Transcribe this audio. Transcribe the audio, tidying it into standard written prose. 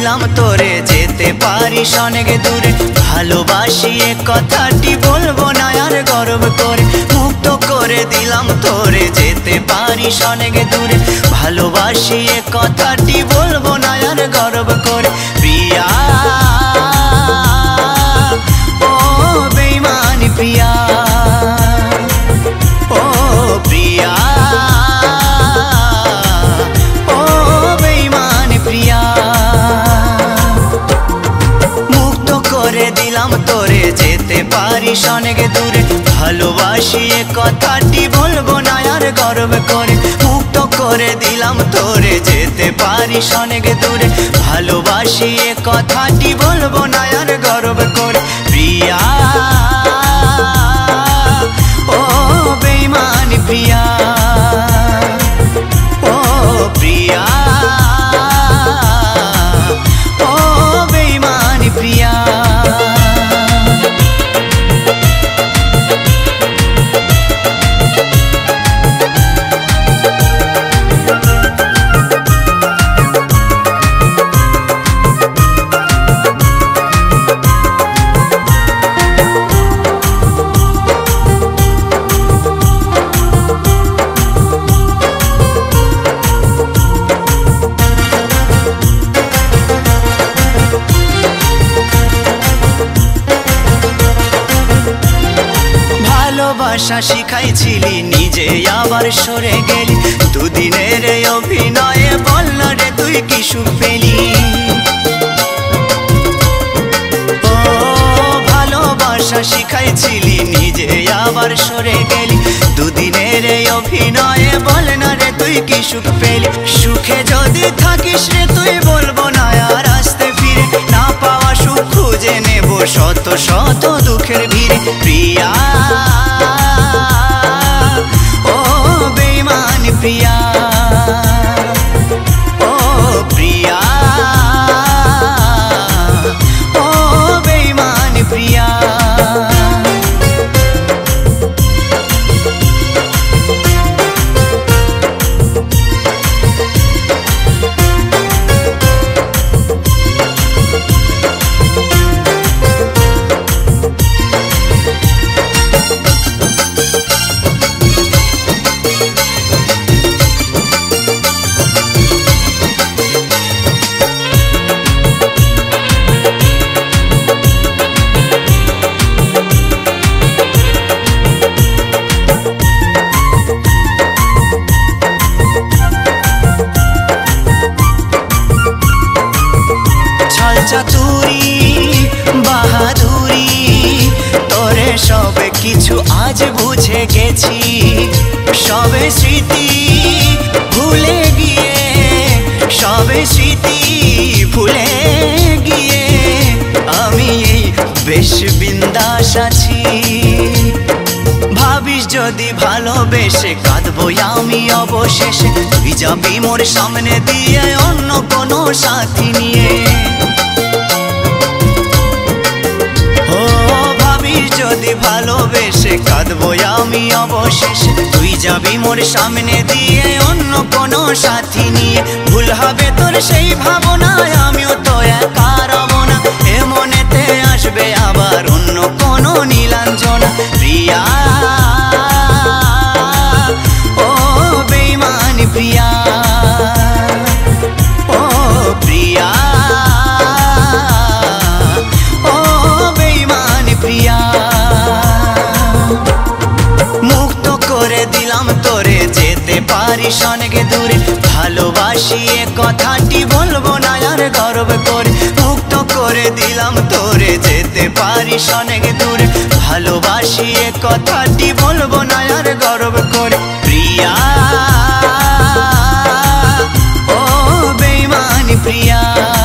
দিলাম তোরে যেতে পারিস অনেক দূরে। ভালোবাসি এ কথাটি বলবো না আর গর্ব করে। মুক্ত করে দিলাম তোরে যেতে পারিস অনেক দূরে। ভালোবাসি এ কথাটি বলবো না আর গর্ব করে। প্রিয়া ও বেঈমানি প্রিয়া, ও প্রিয়া ও বেঈমানি প্রিয়া। মুক্ত করে দিলাম তোরে যেতে পারিস অনেক দূরে। ভালোবাসি এ কথাটি বলবো না আর গর্ব করে। মুক্ত করে দিলাম তোরে যেতে পারিস অনেক দূরে। ভালোবাসি এ কথাটি বলবো না আর গর্ব করে। প্রিয়া ও বেঈমানি প্রিয়া, ও প্রিয়া ও বেঈমানি প্রিয়া। ভালোবাসা শিখাইছিলি নিজে আবার সরে গেলি। দুদিনের অভিনয়ে বল না রে তুই কি সুখ পেলি। ও ভালোবাসা শিখাইছিলি নিজে আবার সরে গেলি। দুদিনের অভিনয়ে বল না রে তুই কি সুখ পেলি। সুখে যদি থাকিস রে তুই বলবো না আর আসতে ফিরে। না পাওয়া সুখ খুঁজে নেব শত শত দুঃখের ভিড়ে। প্রিয়া ও বেঈমানি প্রিয়া, ও প্রিয়া ও বেঈমানি প্রিয়া। চাতুরি বাহাদুরি তোরে সবে কিছু আজ বুঝে গেছি। সবে স্মৃতি ভুলে গিয়ে, সবে স্মৃতি ভুলে গিয়ে আমি এই বেশ বিন্দাস আছি। ভাবিস যদি ভালোবেসে কাঁদবো আমি অবশেষে। তুই যাবি মোর সামনে দিয়ে অন্য কোনো সাথী নিয়ে। ও ভাবিস যদি ভালোবেসে কাঁদবো আমি অবশেষে। তুই যাবি মোর সামনে দিয়ে অন্য কোনো সাথী নিয়ে। ভুল হবে তোর সেই ভাবনায় আমিও তো একা রব না। এ মনেতে আসবে আবার অন্য কোনো নীলাঞ্জনা। প্রিয়া ও বেঈমানি প্রিয়া, ও প্রিয়া ও বেঈমানি প্রিয়া। মুক্ত করে দিলাম তোরে যেতে পারিস অনেক দূরে। ভালোবাসি এ কথাটি বলবো না আর গর্ব করে। মুক্ত করে দিলাম তোরে যেতে পারিস অনেক দূরে। ভালোবাসি এ কথাটি বলবো না আর গর্ব করে। প্রিয়া ও বেঈমানি প্রিয়া।